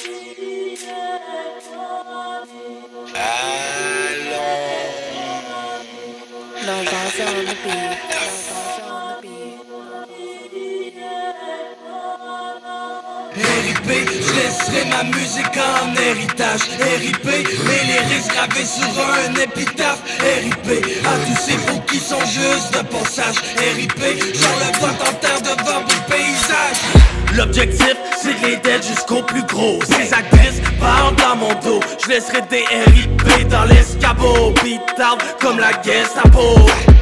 RIP, je laisserai ma musique en héritage. RIP, mes lyrics gravés sur un épitaphe. RIP, à tous ces fous qui sont juste de passage. RIP, genre le vent en terre devant vos paysages. L'objectif, c'est de les dead jusqu'au plus gros. Ces actrices parlent dans mon dos. Je laisserai des RIP dans l'escabeau. Beat down comme la Gestapo.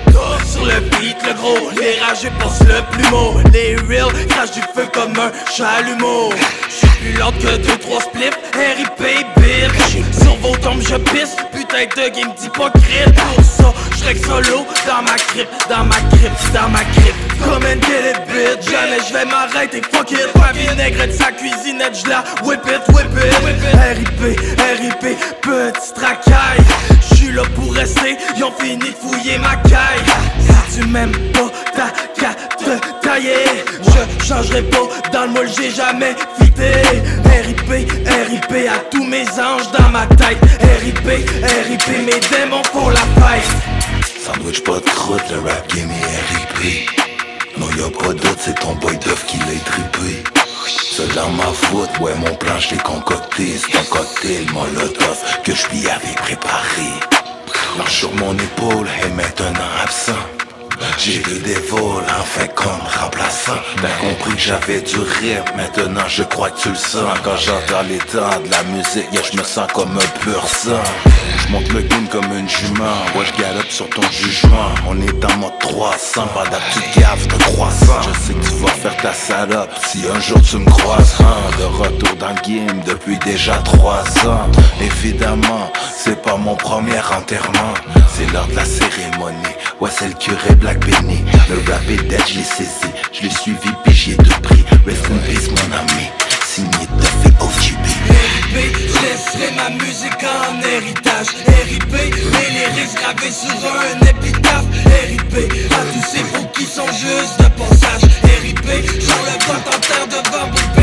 Sur le beat, le gros, les rageux pensent le plumeau. Les reals crachent du feu comme un chalumeau. J'suis plus lente que 2-3 spliffs. RIP, bitch. Sur vos tombes, je pisse. Putain de game d'hypocrite. Pour ça, j'règle solo dans ma crypte, dans ma crypte, dans ma crypte. Come and get it, bitch. Jamais j'vais m'arrêter, fuck it. Pas vinaigre de sa cuisinette, j'la whip it, whip it. RIP, RIP, petite racaille. J'suis là pour rester, ils ont fini de fouiller ma caille. Si tu m'aimes pas, t'as qu'à te tailler. Je changerai pas, dans le moule j'ai jamais fité. RIP, RIP à tous mes anges dans ma tête. RIP, RIP, mes démons font la fête. Sandwich pas de croûte, le rap game est RIP. Non y'a pas d'autre, c'est ton boy d'œuf qui l'a trippé. C'est dans ma faute, ouais mon plan je l'ai concocté. C'est un cocktail molotov que je lui avais préparé. Marche sur mon épaule et maintenant absent. J'ai vu des vols, enfin comme remplaçant. T'as compris que j'avais du rire, maintenant je crois que tu le sens. Quand j'entends les temps de la musique, yeah, je me sens comme un pur sang. Je monte le game comme une jument, ouais je galope sur ton jugement. On est en mode 300, pendant que tu gaves de croissant. Je sais que tu vas faire ta salope si un jour tu me croises. De retour dans le game depuis déjà 3 ans. Évidemment, c'est pas mon premier enterrement. C'est l'heure de la cérémonie, ouais c'est le curé Black Benny. Le rap est dead, je l'ai saisi, je l'ai suivi puis j'y ai tout pris. Rest in peace mon ami, signé Duffy OGB. RIP, je laisserai ma musique en héritage. RIP, mes lyrics gravés sur un épitaphe. RIP, à tous ces fous qui sont juste de passage. RIP, genre le vent en terre devant vos